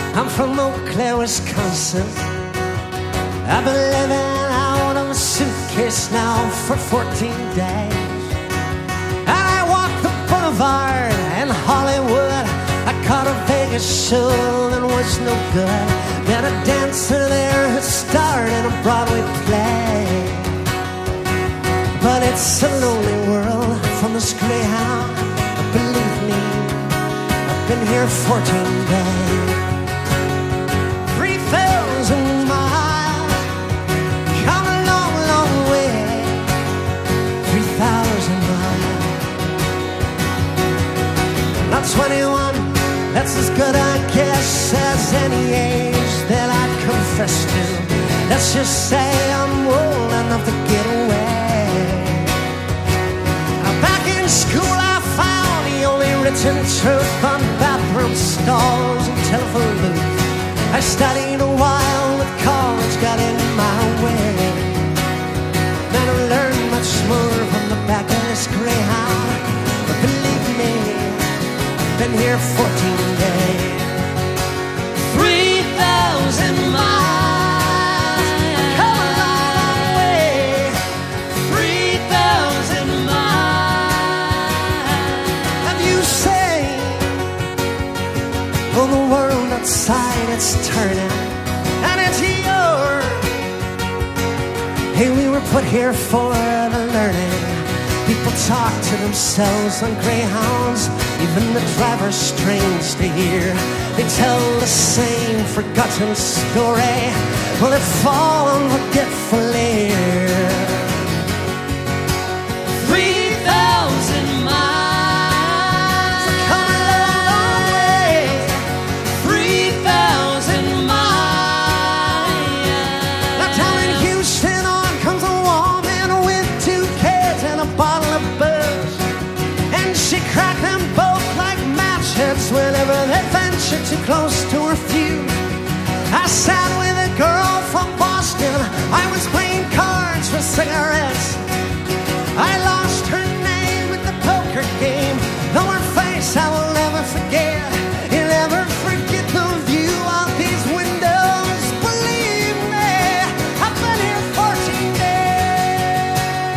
I'm from Eau Claire, Wisconsin. I've been living out of a suitcase now for 14 days. And I walked the boulevard in Hollywood. I caught a Vegas show that was no good. Met a dancer there who starred in a Broadway play. But it's a lonely world from this Greyhound. Believe me, I've been here 14 days. 3,000 miles, come a long, long way. 3,000 miles. Not 21, that's as good, I guess, as any age that I'd confess to. Let's just say I'm old enough to get away. Now back in school I found the only written truth on bathroom stalls and telephone booths. I studied a while, but college got in my way. Then I learned much more from the back of this Greyhound. But believe me, I've been here 14 days. 3,000 miles, come a long way. 3,000 miles. Have you seen? Oh, the world outside, it's turning, and it's yours. Hey, we were put here for the learning. People talk to themselves on Greyhounds. Even the driver's strange to hear. They tell the same forgotten story. Well, they fall on forgetful ear. 3,000 miles, come a long way. 3,000 miles. Now down in Houston on comes a woman with 2 kids and a bottle of booze, and she cracked them both like matches whenever they ventured too close to her fuse. I sat with a girl from Boston. I was playing cards for cigarettes. I lost her name at the poker game, though her face I will never forget. You'll never forget the view of these windows. Believe me, I've been here 14 days.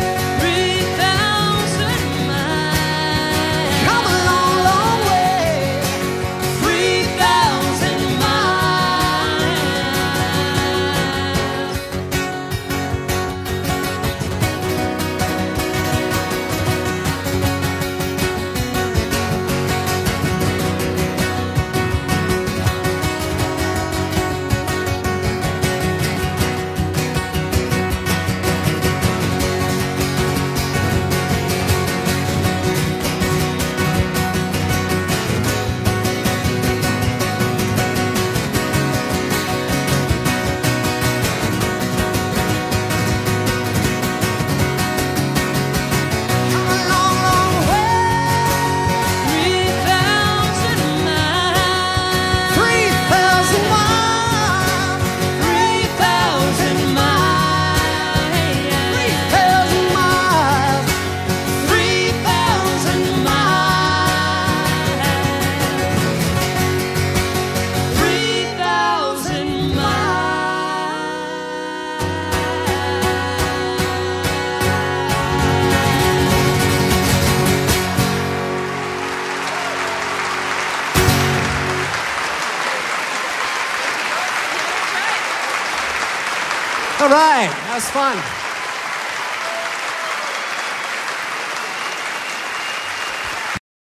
3,000 miles, come a long, long way. 3,000 miles. All right, that was fun.